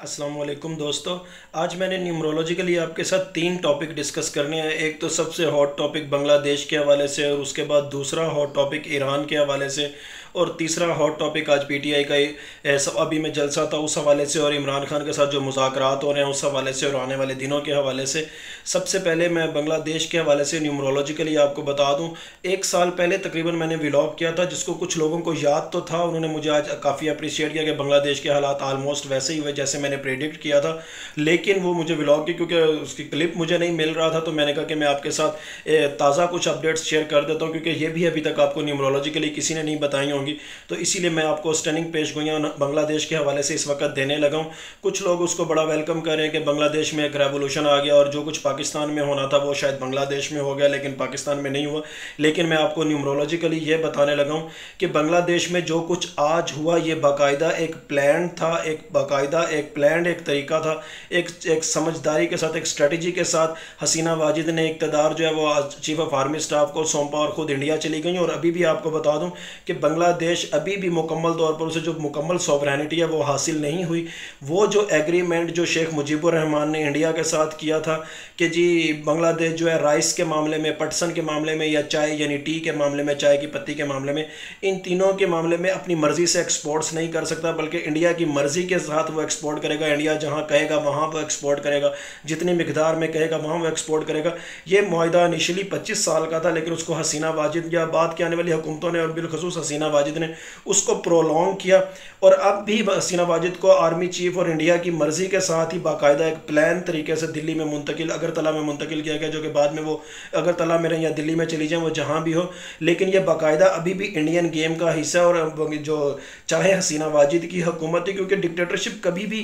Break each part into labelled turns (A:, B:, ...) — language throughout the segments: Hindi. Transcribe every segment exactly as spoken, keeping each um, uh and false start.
A: अस्सलाम वालेकुम दोस्तों। आज मैंने न्यूमरोलॉजी के लिए आपके साथ तीन टॉपिक डिस्कस करने हैं। एक तो सबसे हॉट टॉपिक बांग्लादेश के हवाले से, और उसके बाद दूसरा हॉट टॉपिक ईरान के हवाले से, और तीसरा हॉट टॉपिक आज पीटीआई का ये सब अभी में जलसा था उस हवाले से, और इमरान खान के साथ जो मुज़ाकरात हो रहे हैं उस हवाले से, और आने वाले दिनों के हवाले से। सबसे पहले मैं बांग्लादेश के हवाले से न्यूमरोलॉजी के लिए आपको बता दूं, एक साल पहले तकरीबन मैंने व्लॉग किया था जिसको कुछ लोगों को याद तो था। उन्होंने मुझे आज काफ़ी अप्रिशिएट किया कि बांग्लादेश के हालात आलमोस्ट वैसे ही हुए जैसे मैंने प्रेडिक्ट किया था। लेकिन वो मुझे व्लॉग की क्योंकि उसकी क्लिप मुझे नहीं मिल रहा था, तो मैंने कहा कि मैं आपके साथ ताज़ा कुछ अपडेट्स शेयर कर देता हूँ, क्योंकि ये भी अभी तक आपको न्यूमरोलॉजी के लिए किसी ने नहीं बताई होंगी। तो इसीलिए मैं आपको स्टनिंग पेश गोइयाँ बांग्लादेश के हवाले से इस वक्त देने लगा हूँ। कुछ लोग उसको बड़ा वेलकम कर रहे हैं कि बांग्लादेश में एक रेवोल्यूशन आ गया, और जो कुछ पाकिस्तान में होना था वो शायद बांग्लादेश में हो गया लेकिन पाकिस्तान में नहीं हुआ। लेकिन मैं आपको न्यूमरोलॉजिकली ये बताने लगा हूँ कि बांग्लादेश में जो कुछ आज हुआ ये बाकायदा एक प्लान था, एक बाकायदा एक प्लान एक तरीका था, एक एक समझदारी के साथ, एक स्ट्रेटजी के साथ हसीना वाजिद ने इक़्तिदार जो है वो चीफ ऑफ आर्मी स्टाफ को सौंपा और ख़ुद इंडिया चली गई। और अभी भी आपको बता दूं कि बांग्लादेश अभी भी मुकम्मल तौर पर उसे जो मुकम्मल सॉवरेनिटी है वो हासिल नहीं हुई। वो जो एग्रीमेंट जो शेख मुजीबुर रहमान ने इंडिया के साथ किया था कि जी बांग्लादेश जो है राइस के मामले में, पटसन के मामले में, या चाय यानी टी के मामले में, चाय की पत्ती के मामले में, इन तीनों के मामले में अपनी मर्ज़ी से एक्सपोर्ट्स नहीं कर सकता, बल्कि इंडिया की मर्ज़ी के साथ वो एक्सपोर्ट करेगा। इंडिया जहाँ कहेगा वहाँ वो एक्सपोर्ट करेगा, जितनी मिकदार में कहेगा वहाँ वो एक्सपोर्ट करेगा। ये मुआहदा इनिशियली पच्चीस साल का था, लेकिन उसको हसीना वाजिद या बाद के आने वाली हुकूमतों ने और बिलखसूस हसीना वाजिद ने उसको प्रोलॉन्ग किया। और अब भी हसीना वाजिद को आर्मी चीफ और इंडिया की मर्ज़ी के साथ ही बाकायदा एक प्लान तरीके से दिल्ली में मुंतकिल, अगरतला में मुंतकिल किया गया, जो कि बाद में वो अगरतला में रहें या दिल्ली में चली जाएँ, वो जहाँ भी हो। लेकिन ये बाकायदा अभी भी इंडियन गेम का हिस्सा है। और जो चाहे हसीना वाजिद की हुकूमत है, क्योंकि डिक्टेटरशिप कभी भी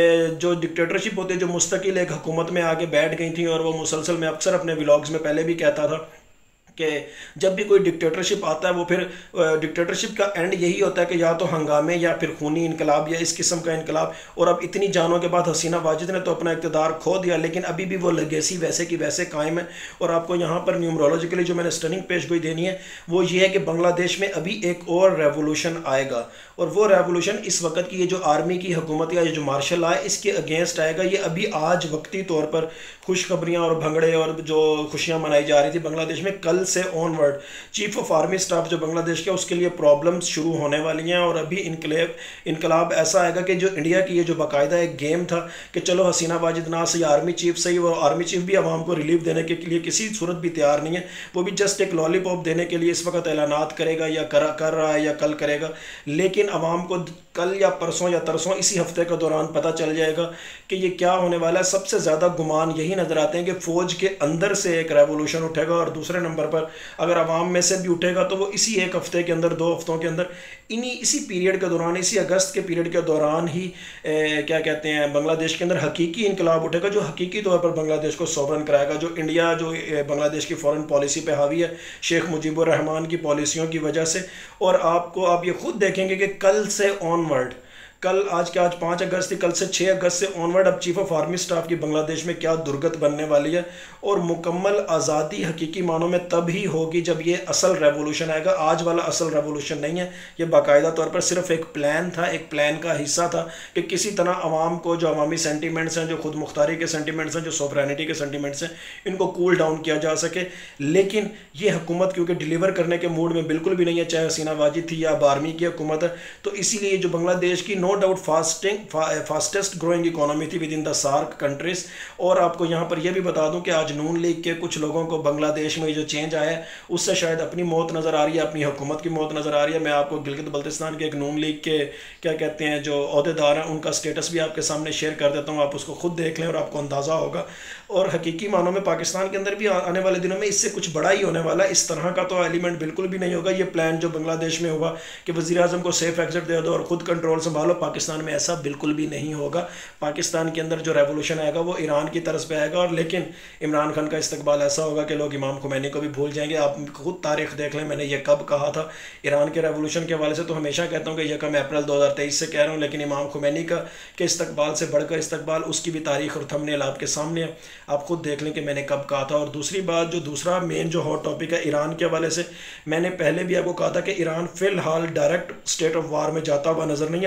A: जो डिक्टेटरशिप होती है जो मुस्तकिल एक हुकूमत में आके बैठ गई थी, और वो मुसलसल, मैं अक्सर अपने व्लॉग्स में पहले भी कहता था कि जब भी कोई डिक्टेटरशिप आता है वो फिर डिक्टेटरशिप का एंड यही होता है कि या तो हंगामे या फिर खूनी इनकलाब या इस किस्म का इनकलाब। और अब इतनी जानों के बाद हसीना वाजिद ने तो अपना इक़्तिदार खो दिया, लेकिन अभी भी वो लेगेसी वैसे की वैसे कायम है। और आपको यहाँ पर न्यूमरोलॉजिकली जो मैंने स्टनिंग पेश गोई देनी है वो ये है कि बांग्लादेश में अभी एक और रेवोल्यूशन आएगा, और वो रेवोल्यूशन इस वक्त की ये जो आर्मी की हुकूमत या ये जो मार्शल आए इसके अगेंस्ट आएगा। ये अभी आज वक्ती तौर पर खुशखबरियाँ और भंगड़े और जो खुशियाँ मनाई जा रही थी बांग्लादेश में, कल से onward chief of army staff जो बांग्लादेश का उसके लिए प्रॉब्लम्स शुरू होने वाली हैं। और अभी इनकलाब इनकलाब ऐसा आएगा कि जो इंडिया की ये जो बाकायदा एक गेम था कि चलो हसीना वाजिद ना सही आर्मी चीफ सही, वो आर्मी चीफ भी आवाम को रिलीफ देने के लिए किसी सूरत भी तैयार नहीं है, वो भी जस्ट एक लॉलीपॉप देने के लिए इस वक्त ऐलानात करेगा या कर कर रहा है या कल करेगा। लेकिन आवाम को कल या परसों या तरसों इसी हफ्ते के दौरान पता चल जाएगा कि ये क्या होने वाला है। सबसे ज़्यादा गुमान यही नज़र आते हैं कि फ़ौज के अंदर से एक रेवोल्यूशन उठेगा, और दूसरे नंबर पर अगर आवाम में से भी उठेगा तो वो इसी एक हफ्ते के अंदर, दो हफ्तों के अंदर, इन्हीं इसी पीरियड के दौरान, इसी अगस्त के पीरियड के दौरान ही ए, क्या कहते हैं बांग्लादेश के अंदर हकीकी इनकलाब उठेगा, जो हकीकी तौर पर बांग्लादेश को सॉवरन कराएगा। जो इंडिया जो बांग्लादेश की फॉरेन पॉलिसी पे हावी है शेख मुजीबुर रहमान की पॉलिसियों की वजह से। और आपको आप ये खुद देखेंगे कि कल से ऑनवर्ड, कल आज के आज पाँच अगस्त थी, कल से छः अगस्त से ऑनवर्ड अब चीफ ऑफ आर्मी स्टाफ की बांग्लादेश में क्या दुर्गत बनने वाली है। और मुकम्मल आज़ादी हकीकी मानों में तब ही होगी जब ये असल रेवोल्यूशन आएगा। आज वाला असल रेवोल्यूशन नहीं है, ये बाकायदा तौर पर सिर्फ एक प्लान था, एक प्लान का हिस्सा था कि किसी तरह आवाम को जो अवामी सेंटिमेंट्स हैं, जो खुद मुख्तारी के सेंटिमेंट्स हैं, जो सोवरेनिटी के सेंटिमेंट्स हैं, इनको कूल डाउन किया जा सके। लेकिन ये हुकूमत क्योंकि डिलीवर करने के मूड में बिल्कुल भी नहीं है, चाहे हसीना वाजिद थी या अब आर्मी की हुकूमत है, तो इसीलिए जो बांग्लादेश की no doubt fasting fastest growing economy थी within the SAARC countries. और आपको यहाँ पर यह भी बता दूं कि आज नून लीग के कुछ लोगों को बांग्लादेश में जो चेंज आया है उससे शायद अपनी मौत नज़र आ रही है, अपनी हुकूमत की मौत नज़र आ रही है। मैं आपको गिलगित बल्तिस्तान के एक नून लीग के क्या कहते हैं जो अहदेदार हैं उनका स्टेटस भी आपके सामने शेयर कर देता हूँ, आप उसको खुद देख लें और आपको अंदाज़ा होगा। और हकीकी मानों में पाकिस्तान के अंदर भी आने वाले दिनों में इससे कुछ बड़ा ही होने वाला है। इस तरह का तो एलिमेंट बिल्कुल भी नहीं होगा। ये प्लान जो बांग्लादेश में हुआ कि वज़ीर आज़म को सेफ एग्जिट दे दो और ख़ुद कंट्रोल संभालो, पाकिस्तान में ऐसा बिल्कुल भी नहीं होगा। पाकिस्तान के अंदर जो रेवोल्यूशन आएगा वो ईरान की तरफ पे आएगा। और लेकिन इमरान खान का इस्तकबाल ऐसा होगा कि लोग इमाम खुमैनी को भी भूल जाएंगे। आप खुद तारीख देख लें, मैंने ये कब कहा था ईरान के रेवोल्यूशन के हवाले से, तो हमेशा कहता हूँ कि यह कम अप्रैल दो हज़ार तेईस से कह रहा हूँ, लेकिन इमाम खुमैनी का के इस्तकबाल से बढ़कर इस्तकबाल, उसकी भी तारीख और थंबनेल आपके सामने है, आप खुद देख लें कि मैंने कब कहा था। और दूसरी बात, जो दूसरा मेन जो हॉट टॉपिक है ईरान के हवाले से, मैंने पहले भी आपको कहा था कि ईरान फ़िलहाल डायरेक्ट स्टेट ऑफ वार में जाता हुआ नज़र नहीं आता।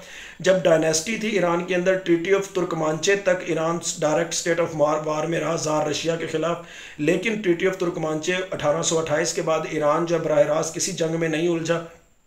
A: जब डायनेस्टी थी ईरान के अंदर, ट्रीटी ऑफ तुर्कमांचे तक Iran direct state of war में रहा ज़ार रशिया के ख़िलाफ़। लेकिन ट्रीटी ऑफ तुर्कमांचे अठारह सौ अट्ठाईस के बाद ईरान जब बराह रास्त किसी जंग में नहीं उलझा,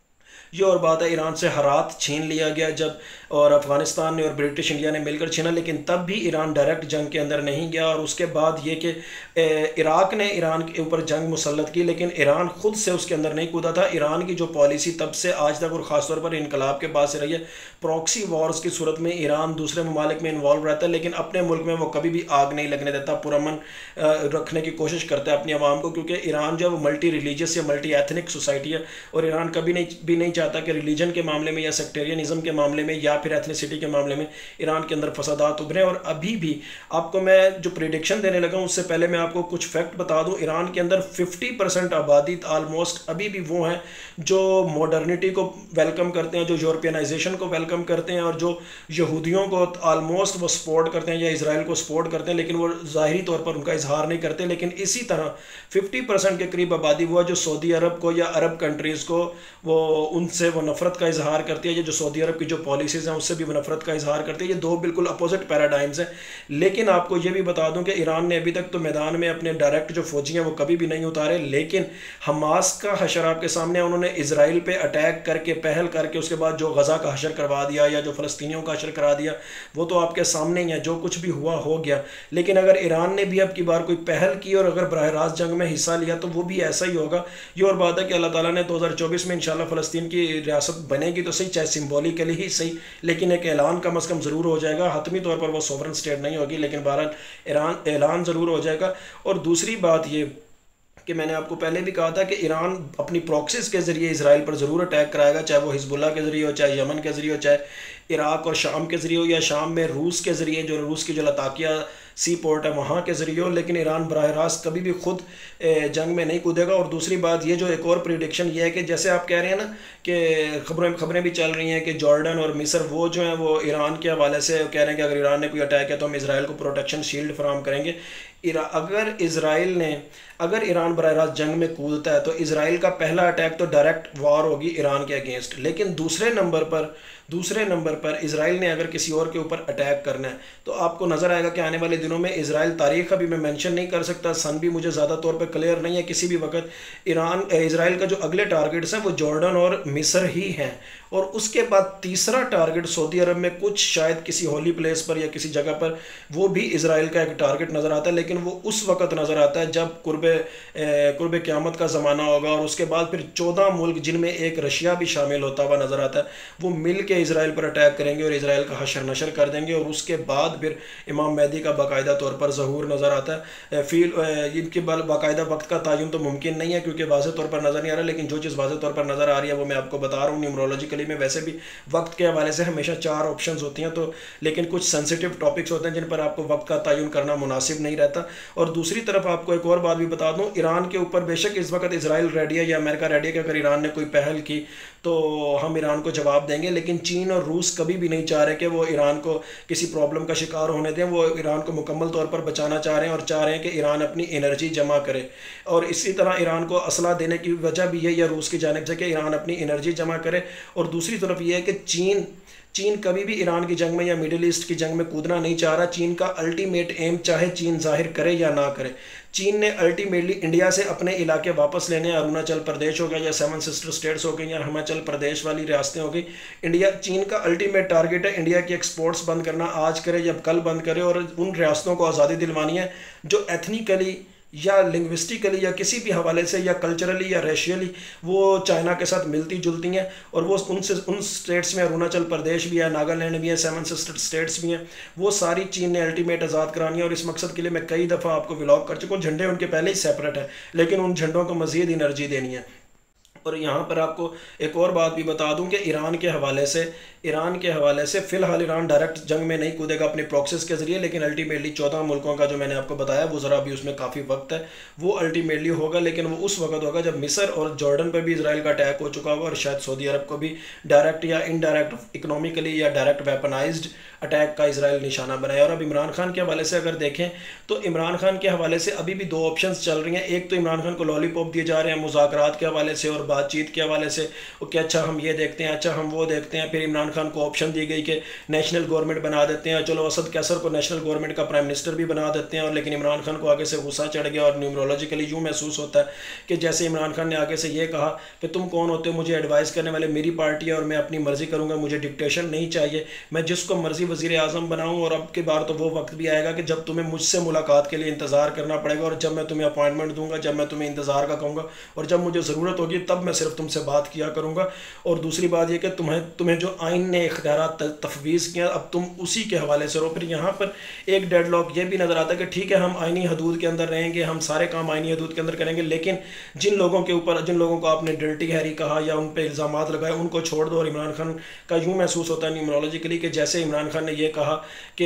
A: ये और बात है, ईरान से हरात छीन लिया गया जब, और अफ़गानिस्तान ने और ब्रिटिश इंडिया ने मिलकर छीना, लेकिन तब भी ईरान डायरेक्ट जंग के अंदर नहीं गया। और उसके बाद ये कि इराक़ ने ईरान के ऊपर जंग मुसल्लत की, लेकिन ईरान ख़ुद से उसके अंदर नहीं कूदा था। ईरान की जो पॉलिसी तब से आज तक और ख़ासतौर पर इनकलाब के बाद से रही है, प्रॉक्सी वॉर्स की सूरत में ईरान दूसरे ममालिक में इन्वॉल्व रहता है, लेकिन अपने मुल्क में वो कभी भी आग नहीं लगने देता, पुरअमन रखने की कोशिश करता है अपनी आवाम को, क्योंकि ईरान जो है मल्टी रिलीजियस या मल्टी एथनिक सोसाइटी है, और ईरान कभी नहीं भी नहीं चाहता कि रिलीजन के मामले में या सेक्टेरियनिज्म के मामले में या फिर एथनिसिटी के मामले में ईरान के अंदर फसादात उभरे। और अभी भी आपको मैं जो प्रिडिक्शन देने लगा हूं, उससे पहले मैं आपको कुछ फैक्ट बता दूं। ईरान के अंदर फिफ्टी परसेंट आबादी ऑलमोस्ट अभी भी वो हैं जो मॉडर्निटी को वेलकम करते हैं, जो यूरोपियनाइजेशन को वेलकम करते हैं, और जो यहूदियों को ऑलमोस्ट वो सपोर्ट करते हैं या इसराइल को सपोर्ट करते हैं, लेकिन वो ज़ाहिरी तौर पर उनका इजहार नहीं करते। लेकिन इसी तरह फिफ्टी परसेंट के करीब आबादी वो है जो सऊदी अरब को या अरब कंट्रीज़ को वो उनसे वो नफरत का इजहार करती है, ये जो सऊदी अरब की जो पॉलिसीज़ हैं उससे भी वो नफरत का इजहार करती है। ये दो बिल्कुल अपोजिट पैराडाइम्स हैं। लेकिन आपको ये भी बता दूं कि ईरान ने अभी तक तो मैदान में अपने डायरेक्ट जो फौजी हैं वो कभी भी नहीं उतारे, लेकिन हमास का हशर आपके सामने, उन्होंने इसराइल पे अटैक करके पहल करके उसके बाद जो गज़ा का हशर करवा दिया या जो फ़लस्तीनियों का हशर करा दिया, वो तो आपके सामने ही है। जो कुछ भी हुआ हो गया। लेकिन अगर ईरान ने भी अब की बार कोई पहल की और अगर बराह रास्त जंग में हिस्सा लिया तो वो भी ऐसा ही होगा। ये और बात है कि अल्लाह ताला ने दो हज़ार चौबीस में इंशाल्लाह फ़लस्तीन की रियासत बनेगी तो सही, चाहे सिंबॉलिकली ही सही, लेकिन एक ऐलान कम अज़ कम ज़रूर हो जाएगा। हतमी तौर पर वो सॉवरन स्टेट नहीं होगी, लेकिन बहरहाल ईरान ऐलान ज़रूर हो जाएगा। और दूसरी बात ये कि मैंने आपको पहले भी कहा था कि ईरान अपनी प्रॉक्सीज के ज़रिए इसराइल पर ज़रूर अटैक कराएगा, चाहे वो हिजबुल्लाह के ज़रिए हो, चाहे यमन के ज़रिए हो, चाहे इराक़ और शाम के ज़रिए हो, या शाम में रूस के ज़रिए, जो रूस की जो लताकिया सी पोर्ट है वहाँ के ज़रिए हो। लेकिन ईरान बराह रास्त कभी भी खुद जंग में नहीं कूदेगा। और दूसरी बात ये जो एक और प्रिडिक्शन ये है कि जैसे आप कह रहे हैं ना कि खबरें खबरें भी चल रही हैं कि जॉर्डन और मिस्र वो जो हैं वो ईरान के हवाले से कह रहे हैं कि अगर ईरान ने कोई अटैक किया तो हम इसराइल को प्रोटेक्शन शील्ड फराहम करेंगे। अगर इसराइल ने अगर ईरान बराह रास्त जंग में कूदता है तो इसराइल का पहला अटैक तो डायरेक्ट वार होगी ईरान के अगेंस्ट। लेकिन दूसरे नंबर पर दूसरे नंबर पर इसराइल ने अगर किसी और के ऊपर अटैक करना है तो आपको नज़र आएगा कि आने वाले दिनों में इसराइल, तारीख अभी मैं मेंशन नहीं कर सकता, सन भी मुझे ज़्यादा तौर पर क्लियर नहीं है, किसी भी वक्त ईरान इसराइल का जो अगले टारगेट्स हैं वो जॉर्डन और मिस्र ही हैं। और उसके बाद तीसरा टारगेट सऊदी अरब में कुछ शायद किसी होली प्लेस पर या किसी जगह पर वो भी इसराइल का एक टारगेट नज़र आता है, लेकिन वो उस वक्त नज़र आता है जब कुर्बे कुर्बे क़यामत का ज़माना होगा। और उसके बाद फिर चौदह मुल्क जिनमें एक रशिया भी शामिल होता हुआ नज़र आता है, वो मिल के इसराइल पर अटैक करेंगे और इसराइल का हशर नशर कर देंगे। और उसके बाद फिर इमाम मेहदी का बाकायदा तौर पर ज़हूर नज़र आता है। फील इनके बाकायदा वक्त का तयन तो मुमकिन नहीं है क्योंकि वाज़े तौर पर नज़र नहीं आ रहा, लेकिन जो चीज़ वाज़े तौर पर नज़र आ रही है वो मैं आपको बता रहा हूँ। न्यूमरोलॉजिकली में वैसे भी वक्त के हवाले से हमेशा चार ऑप्शंस होती हैं, तो लेकिन कुछ सेंसिटिव टॉपिक्स होते हैं जिन पर आपको वक्त का तयन करना मुनासिब नहीं रहता। और दूसरी तरफ आपको एक और बात भी बता दूं, ईरान के ऊपर बेशक इस वक्त इसराइल रेडी है या अमेरिका रेडी है कि अगर ईरान ने कोई पहल की तो हम ईरान को जवाब देंगे, लेकिन चीन और रूस कभी भी नहीं चाह रहे कि वो ईरान को किसी प्रॉब्लम का शिकार होने दें। वो ईरान को मुकम्मल तौर पर बचाना चाह रहे हैं और चाह रहे हैं कि ईरान अपनी एनर्जी जमा करे। और इसी तरह ईरान को असला देने की वजह भी यही है रूस की जानिब से कि ईरान अपनी एनर्जी जमा करे। और दूसरी तरफ ये है कि चीन चीन कभी भी ईरान की जंग में या मिडिल ईस्ट की जंग में कूदना नहीं चाह रहा। चीन का अल्टीमेट एम चाहे चीन जाहिर करे या ना करे, चीन ने अल्टीमेटली इंडिया से अपने इलाके वापस लेने, अरुणाचल प्रदेश हो गया या सेवन सिस्टर स्टेट्स हो गई या हिमाचल प्रदेश वाली रियासतें हो गई, इंडिया चीन का अल्टीमेट टारगेट है इंडिया की एक्सपोर्ट्स बंद करना, आज करे या कल बंद करे, और उन रियासतों को आज़ादी दिलवानी है जो एथनिकली या लिंग्विस्टिकली या किसी भी हवाले से या कल्चरली या रेशियली वो चाइना के साथ मिलती जुलती हैं। और वो उनसे उन स्टेट्स में अरुणाचल प्रदेश भी है, नागालैंड भी है, सेवन सिस्टर स्टेट्स भी हैं, वो सारी चीन ने अल्टीमेट आज़ाद करानी है। और इस मकसद के लिए मैं कई दफ़ा आपको व्लॉग कर चुका हूँ। झंडे उनके पहले ही सेपरेट है, लेकिन उन झंडों को मज़ीद एनर्जी देनी है। और यहाँ पर आपको एक और बात भी बता दूं कि ईरान के हवाले से ईरान के हवाले से फ़िलहाल ईरान डायरेक्ट जंग में नहीं कूदेगा अपनी प्रॉक्सीज के ज़रिए, लेकिन अल्टीमेटली चौदह मुल्कों का जो मैंने आपको बताया वो ज़रा भी उसमें काफ़ी वक्त है, वो अल्टीमेटली होगा। लेकिन वो उस वक्त होगा जब मिस्र और जॉर्डन पर भी इसराइल का अटैक हो चुका होगा और शायद सऊदी अरब को भी डायरेक्ट या इनडायरेक्ट इकनॉमिकली या डायरेक्ट वेपनाइज्ड अटैक का इसराइल निशाना बनाया। और अब इमरान खान के हवाले से अगर देखें तो इमरान खान के हवाले से अभी भी दो ऑप्शंस चल रही हैं। एक तो इमरान खान को लॉलीपॉप दिए जा रहे हैं मुज़ाकरात के हवाले से और बातचीत के हवाले से कि अच्छा हम ये देखते हैं, अच्छा हम वो देखते हैं, फिर इमरान खान को ऑप्शन दी गई कि नेशनल गवर्नमेंट बना देते हैं, चलो असद कैसर को नेशनल गवर्नमेंट का प्राइम मिनिस्टर भी बना देते हैं, और लेकिन इमरान खान को आगे से गुस्सा चढ़ गया और न्यूमरोलॉजिकली यूँ महसूस होता है कि जैसे इमरान खान ने आगे से ये कहा कि तुम कौन होते हो मुझे एडवाइस करने वाले, मेरी पार्टी है और मैं अपनी मर्जी करूँगा, मुझे डिक्टेशन नहीं चाहिए, मैं जिसको मर्जी वज़ीर आज़म बनाऊँ, और अब की बार तो वो वक्त भी आएगा कि जब तुम्हें मुझसे मुलाकात के लिए इंतज़ार करना पड़ेगा, और जब मैं तुम्हें अपॉइंटमेंट दूंगा, जब मैं तुम्हें इंतज़ार का कहूँगा, और जब मुझे ज़रूरत होगी तब मैं सिर्फ तुमसे बात किया करूँगा। और दूसरी बात यह कि तुम्हें तुम्हें जो आइन ने इख्तियारात तफवीज़ किया अब तुम उसी के हवाले से रहो। फिर यहाँ पर एक डेडलॉक ये भी नज़र आता है कि ठीक है हम आइनी हदूद के अंदर रहेंगे, हम सारे काम आइनी हदूद के अंदर करेंगे, लेकिन जिन लोगों के ऊपर जिन लोगों को आपने डर्टी हैरी कहा या उन पर इल्ज़ाम लगाए उनको छोड़ दो। और इमरान खान का यूँ महसूस होता है न्यूमरोलॉजिकली कि जैसे इमरान खान ने यह कहा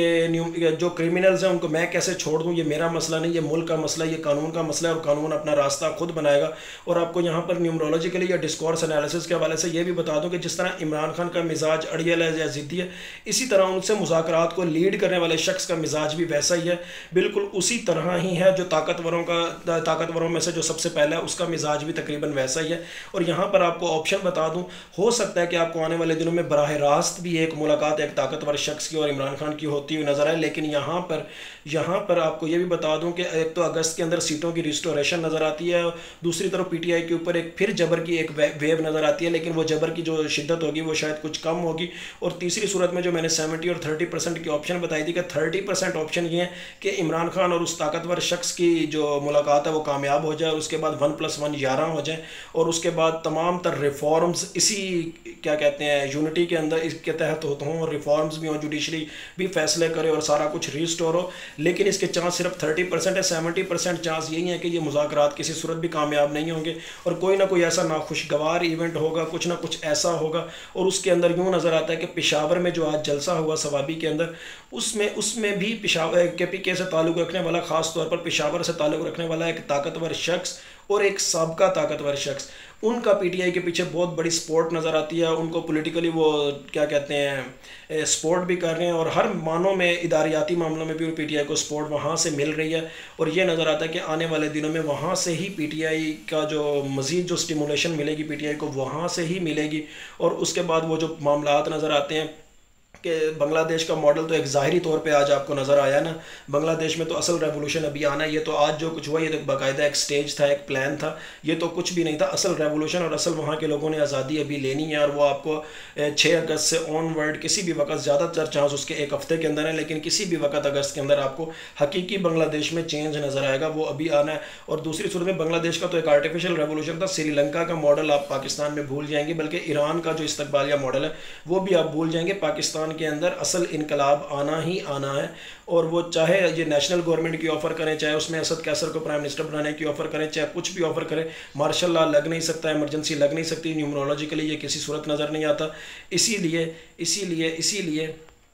A: कि जो क्रिमिनल्स हैं उनको मैं कैसे छोड़ दूँ, ये मेरा मसला नहीं, ये मुल्क का मसला, ये कानून का मसला है और कानून अपना रास्ता खुद बनाएगा। और आपको यहाँ पर न्यूमरोलॉजिकली या डिस्कोर्स एनालिसिस के हवाले से ये भी बता दूं कि जिस तरह इमरान खान का मिजाज अड़ियल है या ज़िद्दी है, इसी तरह उनसे मुज़ाकरात को लीड करने वाले शख्स का मिजाज भी वैसा ही है, बिल्कुल उसी तरह ही है। जो ताकतवरों का ताकतवरों में से जो सबसे पहला है उसका मिजाज भी तकरीबन वैसा ही है। और यहाँ पर आपको ऑप्शन बता दूँ, हो सकता है कि आपको आने वाले दिनों में बराह रास्त भी एक मुलाकात एक ताकतवर शख्स की और इमरान खान की होती हुई नज़र आए। लेकिन यहाँ पर यहाँ पर आपको ये भी बता दूं कि एक तो अगस्त के अंदर सीटों की रिस्टोरेशन नज़र आती है, दूसरी तरफ पीटीआई के ऊपर एक फिर जबर की एक वेव नज़र आती है, लेकिन वो जबर की जो शिद्दत होगी वो शायद कुछ कम होगी। और तीसरी सूरत में जो मैंने सेवेंटी और थर्टी परसेंट की ऑप्शन बताई थी कि थर्टी परसेंट ऑप्शन ये है कि इमरान खान और उस ताकतवर शख्स की जो मुलाकात है वो कामयाब हो जाए, और उसके बाद वन प्लस वन ग्यारह हो जाए, और उसके बाद तमाम तर रिफॉर्म्स इसी क्या कहते हैं यूनिटी के अंदर इसके तहत होते हों, और रिफॉर्म्स भी हों, जुडिशरी भी फैसले करे और सारा कुछ रिस्टोर हो। लेकिन इसके चांस सिर्फ थर्टी परसेंट है, सेवेंटी परसेंट चांस यही है कि ये मुज़ाकरात किसी सूरत भी कामयाब नहीं होंगे, और कोई ना कोई ऐसा नाखुशगवार इवेंट होगा, कुछ ना कुछ ऐसा होगा। और उसके अंदर यूँ नज़र आता है कि पेशावर में जो आज जलसा हुआ सवाबी के अंदर, उसमें उसमें भी पेशावर के पी के से ताल्लुक़ रखने वाला, ख़ास तौर पर पेशावर से ताल्लुक़ रखने वाला एक ताकतवर शख्स और एक साबका ताकतवर शख्स, उनका पीटीआई के पीछे बहुत बड़ी सपोर्ट नज़र आती है। उनको पॉलिटिकली वो क्या कहते हैं सपोर्ट भी कर रहे हैं, और हर मानों में इदारियाती मामलों में भी पीटीआई को सपोर्ट वहाँ से मिल रही है। और ये नज़र आता है कि आने वाले दिनों में वहाँ से ही पीटीआई का जो मज़ीद जो स्टिमुलेशन मिलेगी पीटीआई को वहाँ से ही मिलेगी। और उसके बाद वो जो मामलात नज़र आते हैं कि बांग्लादेश का मॉडल तो एक ज़ाहिरी तौर पे आज आपको नज़र आया ना, बांग्लादेश में तो असल रेवोल्यूशन अभी आना है। ये तो आज जो कुछ हुआ ये तो बाकायदा एक स्टेज था, एक प्लान था, ये तो कुछ भी नहीं था। असल रेवोल्यूशन और असल वहाँ के लोगों ने आज़ादी अभी लेनी है, और वो आपको छः अगस्त से ऑनवर्ड किसी भी वक्त, ज़्यादातर चांस उसके एक हफ़्ते के अंदर है, लेकिन किसी भी वक्त अगस्त के अंदर आपको हकीकी बांग्लादेश में चेंज नज़र आएगा, वो अभी आना है। और दूसरी सूरत में बांग्लादेश का तो एक आर्टिफिशियल रेवोल्यूशन था, श्रीलंका का मॉडल आप पाकिस्तान में भूल जाएंगे, बल्कि ईरान का जो इस्तकबालिया मॉडल है वो भी आप भूल जाएंगे। पाकिस्तान के अंदर असल इनकलाब आना ही आना है, और वो चाहे ये नेशनल गवर्नमेंट की ऑफ़र करें, चाहे उसमें असद कैसर को प्राइम मिनिस्टर बनाने की ऑफ़र करें, चाहे कुछ भी ऑफ़र करें, मार्शल लॉ लग नहीं सकता, इमरजेंसी लग नहीं सकती, न्यूमरोलॉजिकली ये किसी सूरत नज़र नहीं आता। इसीलिए इसीलिए इसीलिए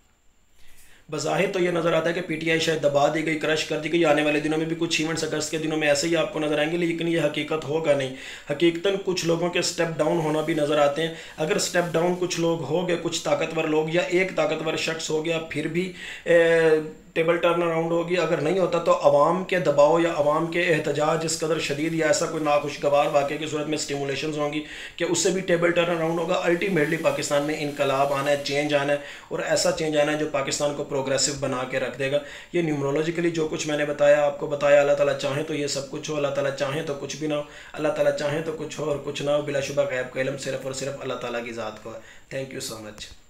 A: बज़ाहिर तो ये नज़र आता है कि पीटीआई शायद दबा दी गई, क्रश कर दी गई। आने वाले दिनों में भी कुछ इवेंट्स अगस्त के दिनों में ऐसे ही आपको नज़र आएंगे, लेकिन ये हकीकत होगा नहीं। हकीकतन कुछ लोगों के स्टेप डाउन होना भी नज़र आते हैं। अगर स्टेप डाउन कुछ लोग हो गए, कुछ ताकतवर लोग या एक ताकतवर शख्स हो गया, फिर भी ए, टेबल टर्न अराउंड होगी। अगर नहीं होता तो अवाम के दबाव या अवाम के एहतजाज इस कदर शदीद या ऐसा कोई नाखुशगवार वाक़े की सूरत में स्टिमुलेशंस होंगी कि उससे भी टेबल टर्न अराउंड होगा। अल्टीमेटली पाकिस्तान में इनकलाब आना है, चेंज आना है, और ऐसा चेंज आना है जो पाकिस्तान को प्रोग्रेसिव बना के रख देगा। ये न्यूमरोलॉजिकली जो कुछ मैंने बताया आपको बताया, अल्लाह ताला चाहे तो ये सब कुछ हो, अल्लाह ताला चाहे तो कुछ भी ना हो, अल्लाह ताला चाहे तो कुछ हो और कुछ ना हो। बिलाशुबा गैब का इल्म सिर्फ़ और सिर्फ अल्लाह ताला की ज़ात को है। Thank you so much.